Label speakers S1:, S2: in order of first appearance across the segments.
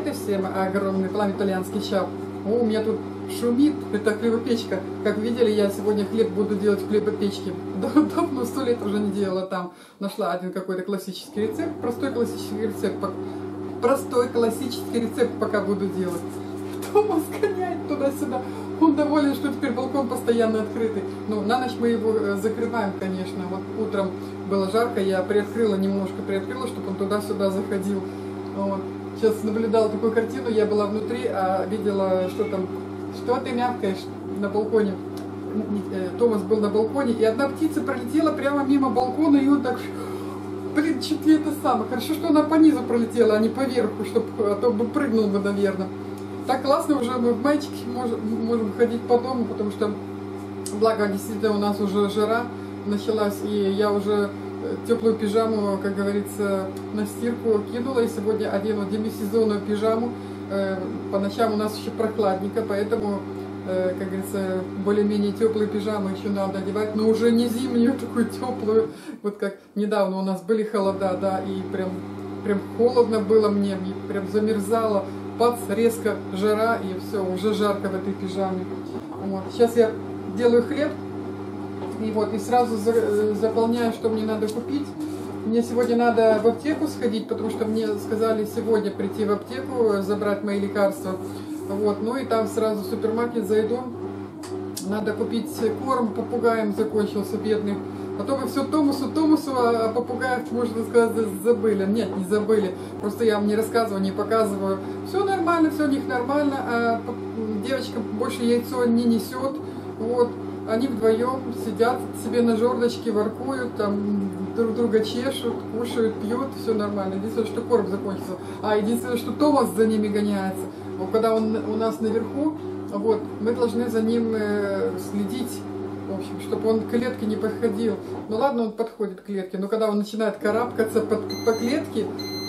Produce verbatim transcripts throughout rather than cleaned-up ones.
S1: Привет всем, огромный план итальянский шап. О, у меня тут шумит, это хлебопечка. Как видели, я сегодня хлеб буду делать в хлебопечке. Давно, сто лет уже не делала там. Нашла один какой-то классический рецепт, простой классический рецепт. Простой классический рецепт пока буду делать. Томас гоняет туда-сюда. Он доволен, что теперь балкон постоянно открытый. Ну, на ночь мы его закрываем, конечно. Вот утром было жарко, я приоткрыла, немножко приоткрыла, чтобы он туда-сюда заходил. Вот. Сейчас наблюдала такую картину, я была внутри, а видела, что там, что ты мявкаешь на балконе. Томас был на балконе, и одна птица пролетела прямо мимо балкона, и он так, блин, чуть ли это самое. Хорошо, что она по низу пролетела, а не поверху, чтобы, а то бы прыгнул бы, наверное. Так классно, уже мы в мальчике можем, можем ходить по дому, потому что, благо, действительно, у нас уже жара началась, и я уже теплую пижаму, как говорится, на стирку кинула, и сегодня одену демисезонную пижаму. По ночам у нас еще прохладненько, поэтому, как говорится, более-менее теплые пижамы еще надо одевать, но уже не зимнюю, такую теплую. Вот как недавно у нас были холода, да, и прям, прям холодно было мне, и прям замерзало. Пац, резко жара, и все, уже жарко в этой пижаме. Вот. Сейчас я делаю хлеб, и вот, и сразу за, заполняю, что мне надо купить. Мне сегодня надо в аптеку сходить, потому что мне сказали сегодня прийти в аптеку, забрать мои лекарства. Вот, ну и там сразу в супермаркет зайду. Надо купить корм, попугаем закончился, бедный. А то вы все Томасу, Томасу, а попугаев, можно сказать, забыли. Нет, не забыли. Просто я вам не рассказываю, не показываю. Все нормально, все у них нормально. А девочка больше яйцо не несет. Вот. Они вдвоем сидят себе на жердочке, воркуют, там друг друга чешут, кушают, пьют, все нормально. Единственное, что корм закончился. А единственное, что Томас за ними гоняется. Вот когда он у нас наверху, вот, мы должны за ним следить. В общем, чтобы он к клетке не подходил. Ну ладно, он подходит к клетке, но когда он начинает карабкаться по, по клетке,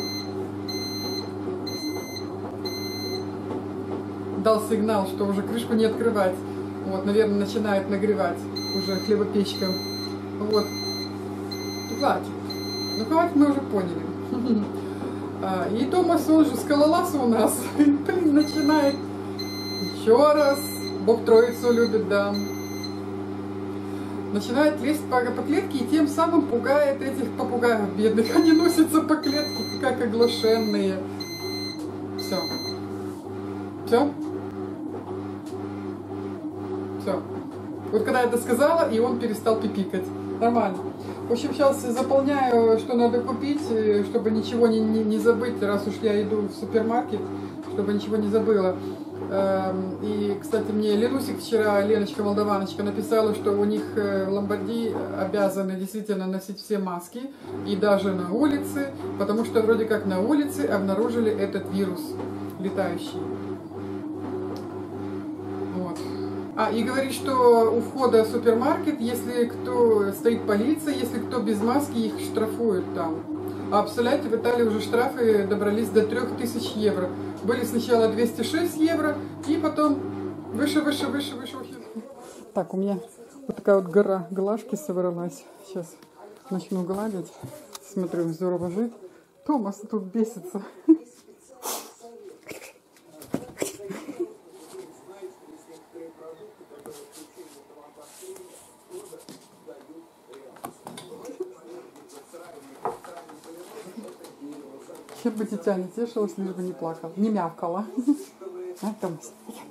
S1: дал сигнал, что уже крышку не открывать. Вот, наверное, начинает нагревать уже хлебопечка. Вот. Хватит. Ну хватит, мы уже поняли. И Томас, он же скалолаз у нас. Блин, начинает еще раз. Бог Троицу любит, да. Начинает лезть по, по клетке и тем самым пугает этих попугаев бедных. Они носятся по клетке, как оглашенные. Все. Все? Все. Вот когда я это сказала, и он перестал пипикать. Нормально. В общем, сейчас заполняю, что надо купить, чтобы ничего не, не, не забыть, раз уж я иду в супермаркет, чтобы ничего не забыла. И, кстати, мне Ленусик вчера, Леночка Молдаваночка, написала, что у них в Ломбардии обязаны действительно носить все маски, и даже на улице, потому что вроде как на улице обнаружили этот вирус летающий. Вот. А, и говорит, что у входа в супермаркет, если кто стоит полиция, если кто без маски, их штрафуют там. А представляете, в Италии уже штрафы добрались до трёх тысяч евро. Были сначала двести шесть евро, и потом выше, выше, выше, выше. Так, у меня вот такая вот гора глажки собралась. Сейчас начну гладить. Смотрю, здорово жить. Томас тут бесится. Чем бы дитя не тешилась, лишь бы не плакала, не мявкала. А, Томас?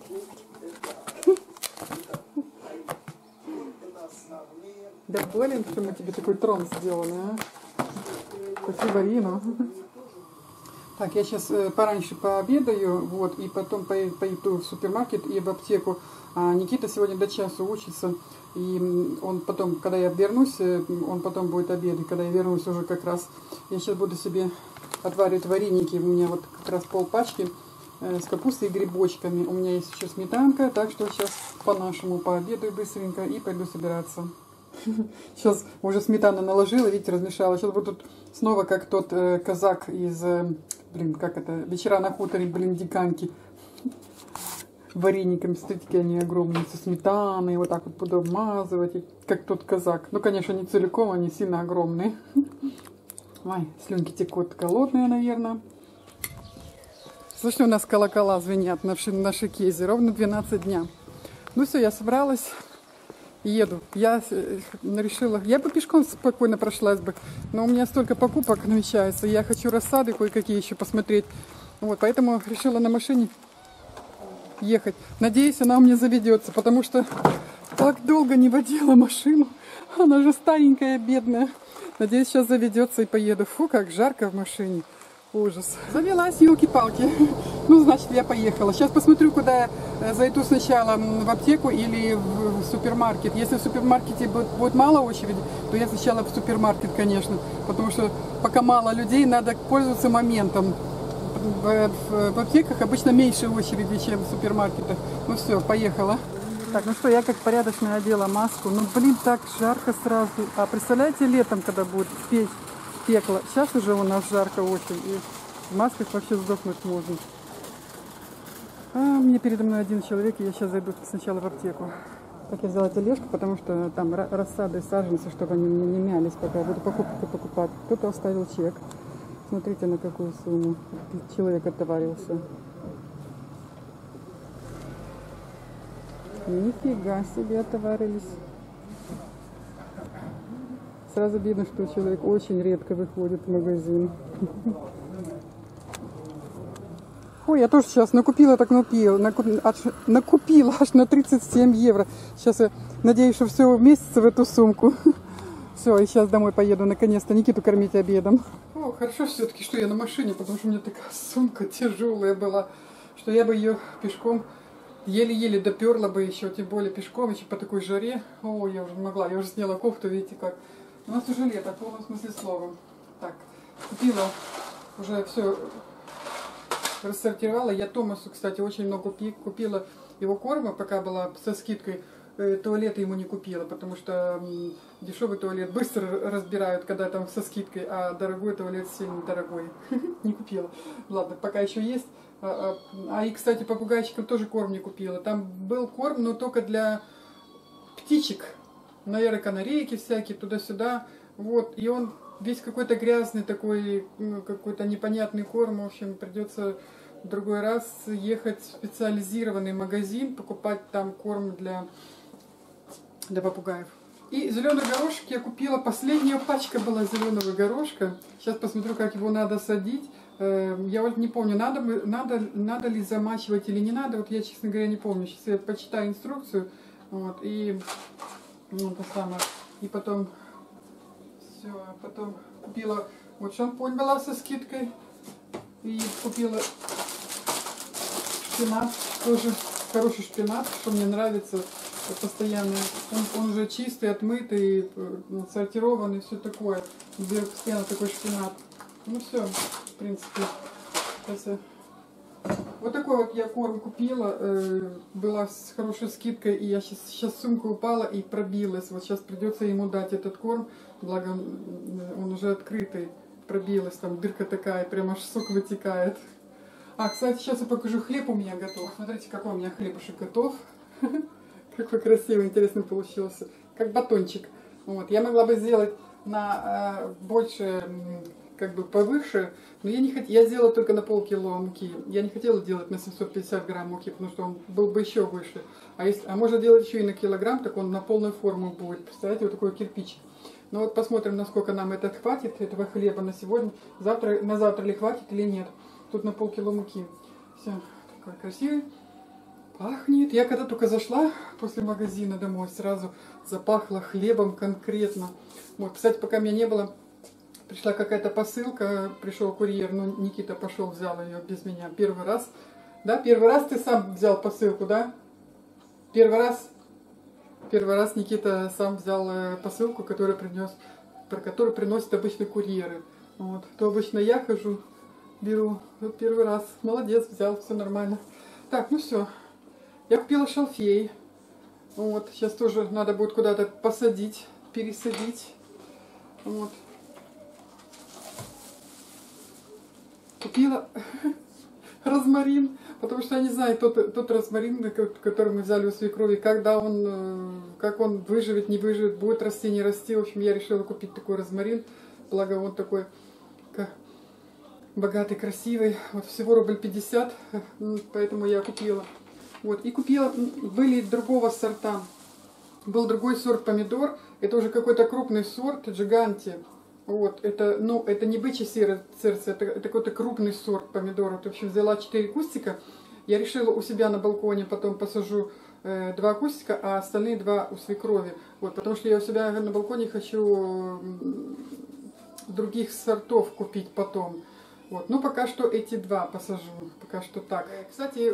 S1: Доволен, что мы тебе такой трон сделали, а? Спасибо, Рину. Так, я сейчас пораньше пообедаю, вот, и потом пойду в супермаркет и в аптеку. А Никита сегодня до часу учится, и он потом, когда я вернусь, он потом будет обедать, когда я вернусь уже как раз. Я сейчас буду себе отваривать вареники. У меня вот как раз полпачки э, с капустой и грибочками. У меня есть еще сметанка, так что сейчас по-нашему пообедаю быстренько и пойду собираться. Сейчас уже сметану наложила, видите, размешала. Сейчас буду снова как тот э, казак из, э, блин, как это, «Вечера на хуторе», блин, диканьки. Варениками, смотрите, какие они огромные, со сметаной, вот так вот буду обмазывать, как тот казак. Ну, конечно, не целиком, они сильно огромные. Ой, слюнки текут, голодные, наверное. Слышно, у нас колокола звенят на нашей Кезе. Ровно двенадцать дня. Ну все, я собралась. Еду. Я решила, я бы пешком спокойно прошлась бы, но у меня столько покупок намечается. Я хочу рассады кое-какие еще посмотреть. Вот, поэтому решила на машине ехать. Надеюсь, она у меня заведется, потому что так долго не водила машину. Она же старенькая, бедная. Надеюсь, сейчас заведется и поеду. Фу, как жарко в машине. Ужас. Завелась, елки-палки. Ну, значит, я поехала. Сейчас посмотрю, куда я зайду сначала, в аптеку или в супермаркет. Если в супермаркете будет, будет мало очереди, то я сначала в супермаркет, конечно. Потому что пока мало людей, надо пользоваться моментом. В, в, в аптеках обычно меньше очереди, чем в супермаркетах. Ну все, поехала. Так, ну что, я как порядочно одела маску. Ну, блин, так жарко сразу. А представляете, летом, когда будет петь? Пекло. Сейчас уже у нас жарко очень, и в масках вообще сдохнуть можно. А мне передо мной один человек, и я сейчас зайду сначала в аптеку. Так, я взяла тележку, потому что там рассады, саженцы, чтобы они не мялись, пока я буду покупку покупать. Кто-то оставил чек. Смотрите, на какую сумму человек отоварился. Нифига себе отоварились. Сразу видно, что человек очень редко выходит в магазин. Ой, я тоже сейчас накупила, так накупила, накупила аж на тридцать семь евро. Сейчас я надеюсь, что все вместится в эту сумку. Все, и сейчас домой поеду, наконец-то Никиту кормить обедом. О, хорошо все-таки, что я на машине, потому что у меня такая сумка тяжелая была, что я бы ее пешком еле-еле доперла бы еще, тем более пешком, еще по такой жаре. О, я уже не могла, я уже сняла кофту, видите как. У нас уже лето, в полном смысле слова. Так, купила, уже все рассортировала. Я Томасу, кстати, очень много купила его корма, пока была со скидкой. Туалет ему не купила, потому что дешевый туалет быстро разбирают, когда там со скидкой, а дорогой туалет сильно дорогой. Не купила. Ладно, пока еще есть. А, и, кстати, попугайчикам тоже корм не купила. Там был корм, но только для птичек. Наверное, канарейки всякие, туда-сюда. Вот, и он весь какой-то грязный такой, ну, какой-то непонятный корм. В общем, придется в другой раз ехать в специализированный магазин, покупать там корм для, для попугаев. И зеленый горошек я купила. Последняя пачка была зеленого горошка. Сейчас посмотрю, как его надо садить. Я вот не помню, надо, надо, надо ли замачивать или не надо. Вот я, честно говоря, не помню. Сейчас я почитаю инструкцию. Вот, и... Ну, то самое. И потом все, потом купила вот шампунь была со скидкой. И купила шпинат, тоже хороший шпинат, что мне нравится постоянно. Он, он уже чистый, отмытый, сортированный, все такое. Беру постоянно такой шпинат. Ну все, в принципе. Сейчас вот такой вот я корм купила, э, была с хорошей скидкой, и я сейчас, сейчас сумка упала и пробилась. Вот сейчас придется ему дать этот корм, благо он, он уже открытый, пробилась, там дырка такая, прям аж сок вытекает. А, кстати, сейчас я покажу, хлеб у меня готов. Смотрите, какой у меня хлебушек готов. Какой красивый, интересный получился. Как батончик. Вот. Я могла бы сделать на э, больше... как бы повыше, но я не хотела, я сделала только на полкило муки. Я не хотела делать на семьсот пятьдесят грамм муки, потому что он был бы еще выше. А, если, а можно делать еще и на килограмм, так он на полную форму будет. Представляете, вот такой кирпич. Ну вот посмотрим, насколько нам это хватит, этого хлеба на сегодня. Завтра, на завтра ли хватит или нет. Тут на полкило муки. Все, такой красивый. Пахнет. Я когда только зашла после магазина домой, сразу запахло хлебом конкретно. Вот, кстати, пока меня не было, пришла какая-то посылка, пришел курьер, ну, Никита пошел, взял ее без меня. Первый раз, да, первый раз ты сам взял посылку, да? Первый раз, первый раз Никита сам взял посылку, которую принес, про которую приносят обычно курьеры. Вот, то обычно я хожу, беру, вот первый раз, молодец, взял, все нормально. Так, ну все, я купила шалфей, вот, сейчас тоже надо будет куда-то посадить, пересадить, вот. Купила розмарин, потому что я не знаю, тот, тот розмарин, который мы взяли у свекрови, когда он, как он выживет, не выживет, будет расти, не расти. В общем, я решила купить такой розмарин, благо он такой богатый, красивый. Вот всего рубль пятьдесят, поэтому я купила. Вот, и купила, были другого сорта. Был другой сорт помидор. Это уже какой-то крупный сорт, Джиганти. Вот, это, ну, это не бычье сердце, это, это какой-то крупный сорт помидоров. В общем, взяла четыре кустика. Я решила у себя на балконе потом посажу э, два кустика, а остальные два у свекрови. Вот, потому что я у себя на балконе хочу других сортов купить потом. Вот, ну, пока что эти два посажу, пока что так. Кстати,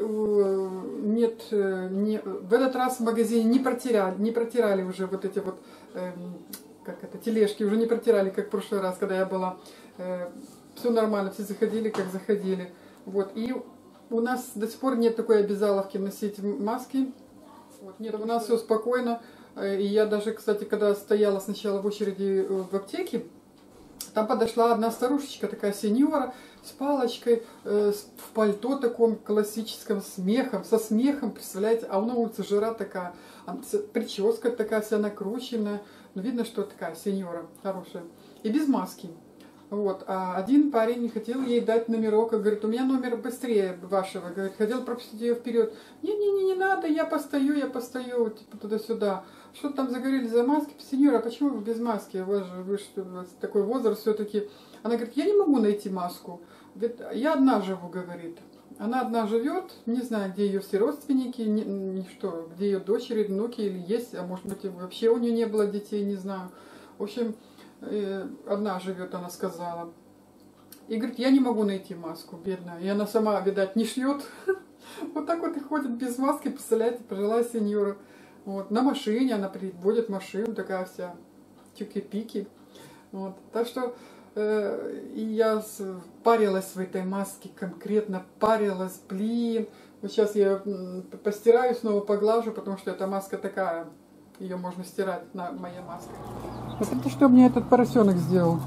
S1: нет, не, в этот раз в магазине не протирали, не протирали уже вот эти вот, э, как это, тележки, уже не протирали, как в прошлый раз, когда я была. Э, все нормально, все заходили, как заходили. Вот, и у нас до сих пор нет такой обязаловки носить маски. Вот, нет, у нас все спокойно. И я даже, кстати, когда стояла сначала в очереди в аптеке, там подошла одна старушечка, такая сеньора, с палочкой, э, в пальто таком классическом, смехом, со смехом, представляете, а на улице жара такая, прическа такая вся накрученная, ну, видно, что такая сеньора хорошая, и без маски. Вот, а один парень не хотел ей дать номерок, говорит, у меня номер быстрее вашего, говорит, хотел пропустить ее вперед. Не-не-не, не надо, я постою, я постою, типа туда-сюда. Что там заговорили за маски? Сеньора, а почему вы без маски? У вас же, вы что, у вас такой возраст все-таки. Она говорит, я не могу найти маску. Говорит, я одна живу, говорит. Она одна живет, не знаю, где ее все родственники, ни, ни что, где ее дочери, внуки или есть, а может быть вообще у нее не было детей, не знаю. В общем, э, одна живет, она сказала. И говорит, я не могу найти маску, бедная. И она сама, видать, не шьет. Вот так вот и ходит без маски, представляете, пожилая сеньора. Вот. На машине она приводит машину, такая вся тюки-пики. Вот. Так что э, я парилась в этой маске, конкретно парилась, блин. Вот сейчас я постираю, снова поглажу, потому что эта маска такая, ее можно стирать на моей маске. Смотрите, что мне этот поросенок сделал.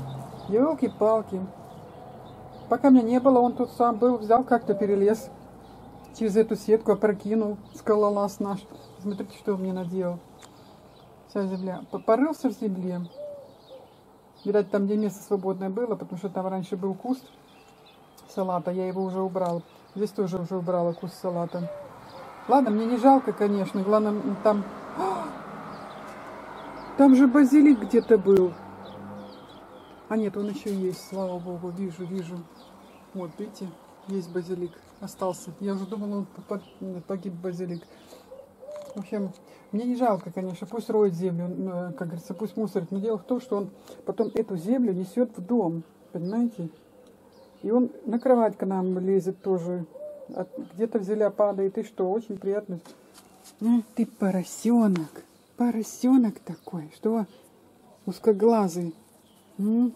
S1: Елки-палки. Пока меня не было, он тут сам был, взял как-то, перелез через эту сетку, опрокинул, скалолаз наш. Смотрите, что он мне наделал. Вся земля. Порылся в земле. Видать, там, где место свободное было, потому что там раньше был куст салата, я его уже убрал. Здесь тоже уже убрала куст салата. Ладно, мне не жалко, конечно. Главное, там... Там же базилик где-то был. А нет, он еще есть, слава богу. Вижу, вижу. Вот, видите, есть базилик. Остался. Я уже думала, он погиб базилик. В общем, мне не жалко, конечно, пусть роет землю, как говорится, пусть мусорит. Но дело в том, что он потом эту землю несет в дом, понимаете? И он на кровать к нам лезет тоже. Где-то в земля падает, и что, очень приятно. А, ты поросенок, поросенок такой, что узкоглазый. М?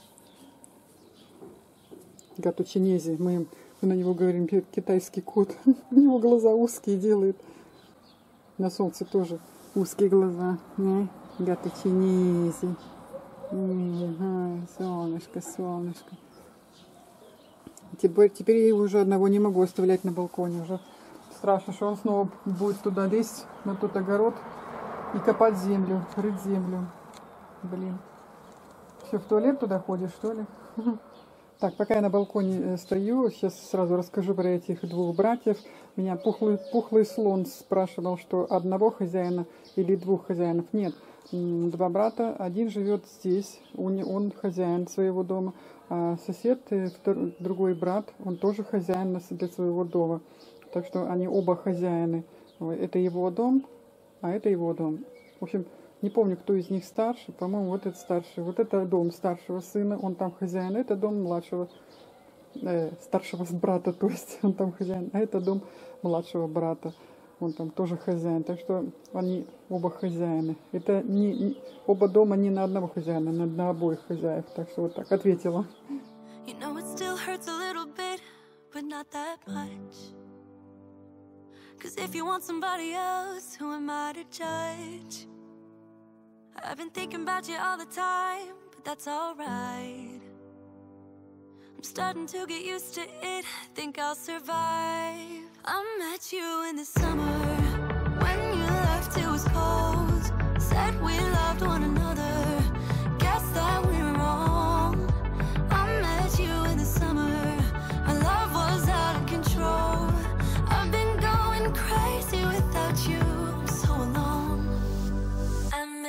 S1: Гату чинези, мы, мы на него говорим, китайский кот. У него глаза узкие делает. На солнце тоже узкие глаза. Не? Гата чинези. Ага, солнышко, солнышко. Теперь, теперь я его уже одного не могу оставлять на балконе. Уже страшно, что он снова будет туда лезть, на тот огород, и копать землю, рыть землю. Блин. Все, в туалет туда ходишь, что ли? Так, пока я на балконе стою, сейчас сразу расскажу про этих двух братьев. Меня пухлый, пухлый слон спрашивал, что одного хозяина или двух хозяинов. Нет, два брата. Один живет здесь, он, он хозяин своего дома. А сосед, второй, другой брат, он тоже хозяин для своего дома. Так что они оба хозяины. Это его дом, а это его дом. В общем, не помню, кто из них старше. По-моему, вот этот старший. Вот это дом старшего сына, он там хозяин. Это дом младшего, э, старшего брата, то есть он там хозяин. А это дом младшего брата, он там тоже хозяин. Так что они оба хозяины. Это не, не оба дома не на одного хозяина, на, на обоих хозяев. Так что вот так ответила. You know, it still hurts a little bit, but not that much. Cause if you want somebody else, who am I to judge? I've been thinking about you all the time, but that's alright. I'm starting to get used to it, think I'll survive. I met you in the summer, when you left it was cold. Said we loved one another, guess that we're wrong. I met you in the summer.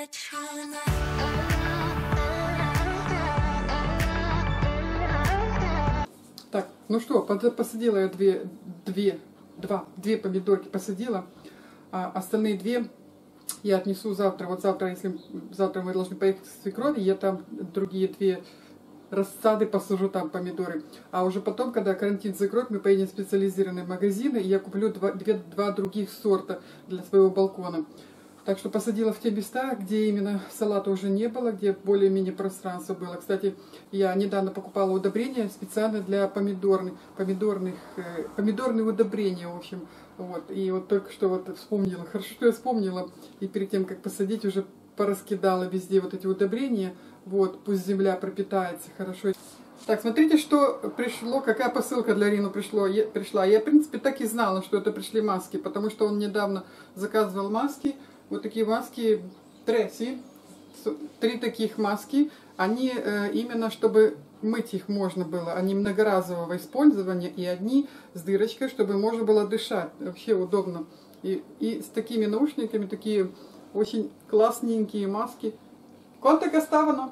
S1: Так, ну что, посадила я две, две, два, две помидорки посадила, а остальные две я отнесу завтра. Вот завтра, если завтра мы должны поехать к свекрови, я там другие две рассады посажу, там помидоры. А уже потом, когда карантин закроют, мы поедем в специализированные магазины, и я куплю два, две, два других сорта для своего балкона. Так что посадила в те места, где именно салата уже не было, где более-менее пространство было. Кстати, я недавно покупала удобрения специально для помидорных, помидорных, э, помидорные удобрения, в общем. Вот. И вот только что вот вспомнила, хорошо, что я вспомнила, и перед тем, как посадить, уже пораскидала везде вот эти удобрения. Вот, пусть земля пропитается хорошо. Так, смотрите, что пришло, какая посылка для Рину пришло, я, пришла. Я, в принципе, так и знала, что это пришли маски, потому что он недавно заказывал маски. Вот такие маски Тресси, три таких маски, они э, именно чтобы мыть их можно было, они многоразового использования, и одни с дырочкой, чтобы можно было дышать, вообще удобно. И, и с такими наушниками, такие очень классненькие маски. Quanto costavano?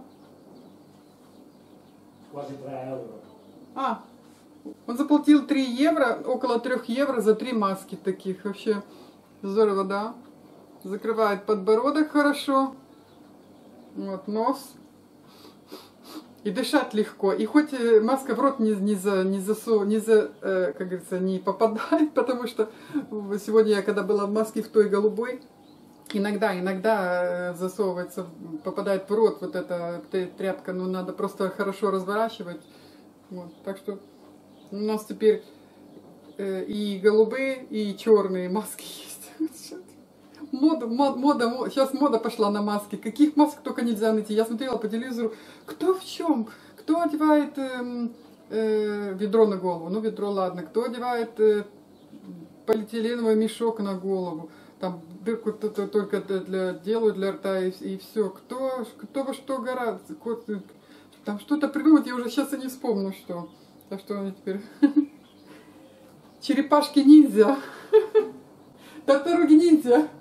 S2: Quasi tre euro.
S1: А, он заплатил три евро, около трех евро за три маски таких, вообще здорово, да? Закрывает подбородок хорошо, вот нос, и дышать легко. И хоть маска в рот не, не за, не за, не за э, как говорится, не попадает, потому что сегодня я, когда была в маске в той голубой, иногда, иногда засовывается, попадает в рот вот эта тряпка, но надо просто хорошо разворачивать. Вот, так что у нас теперь э, и голубые, и черные маски есть. Мода, мода, мода, сейчас мода пошла на маски. Каких масок только нельзя найти. Я смотрела по телевизору, кто в чем, кто одевает э, э, ведро на голову, ну ведро ладно, кто одевает э, полиэтиленовый мешок на голову, там дырку только для, делают для рта и, и все. Кто, кто во что гораздо, там что-то придумать, я уже сейчас и не вспомню, что. Так что они теперь... Черепашки ниндзя. Татаруги ниндзя.